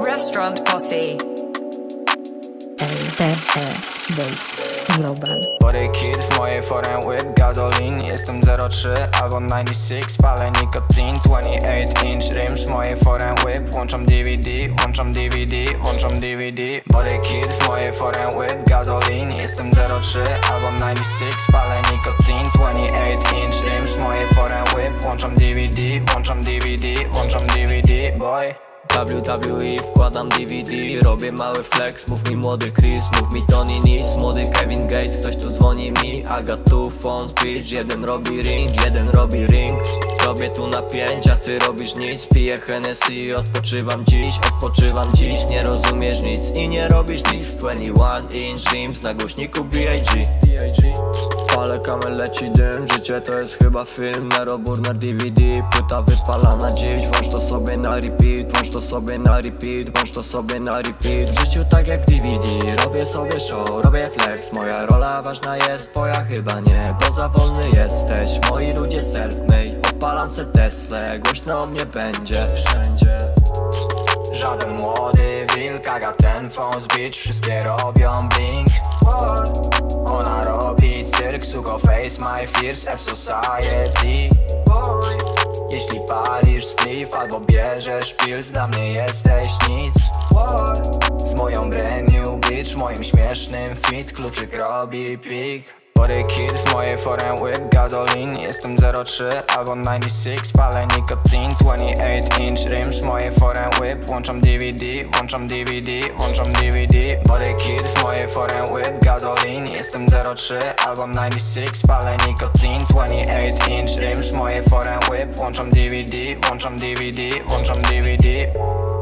Restaurant Posse. LTE Waste Global. Body kid w mojej foreign whip gazolin. Jestem 03 albo 96, palę nikotin. 28 inch rims w mojej foreign whip. Włączam DVD, włączam DVD, włączam DVD. Body kid w mojej foreign whip gazolin. Jestem 03 albo 96, palę nikotin. 28 inch rims w mojej foreign whip. Włączam DVD, włączam DVD, włączam DVD, boy. WWE, wkładam DVD, robię mały flex. Mów mi młody Chris, mów mi Tony Nis, młody Kevin Gates, ktoś tu dzwoni mi. I got two phones, bitch, jeden robi ring, jeden robi ring. Robię tu na 5, a ty robisz nic. Piję Hennessy, odpoczywam dziś. Nie rozumiesz nic i nie robisz nic. 21 inch rims, na głośniku B.I.G. Palę kamel, leci dym, życie to jest chyba film. Nerobór na DVD, płyta wypalana dziś. Włącz to sobie na repeat, włącz to sobie na repeat, włącz to sobie na repeat. W życiu tak jak w DVD, robię sobie show, robię flex. Moja rola ważna jest, twoja chyba nie, bo za wolny jesteś. Moi ludzie self-made, odpalam se Teslę. Głośno o mnie będzie wszędzie. Żaden młody wilk, I got ten phones, bitch, wszystkie robią blink. Ona robi cyrk, suko face my fears, F society. Jeśli palisz spliff albo bierzesz pills, dla mnie jesteś nic. Z moją brand new bitch, moim śmiesznym fit, kluczyk robi pik. Body kid w mojej foreign whip gazolin. Jestem 03 albo 96, palę nikotin. 28 inch rims w mojej foreign whip. Włączam DVD, włączam DVD, włączam DVD. Body kid w mojej foreign whip gazolin. Jestem 03 albo 96, palę nikotin. 28 inch rims w mojej foreign whip. Włączam DVD, włączam DVD, włączam DVD.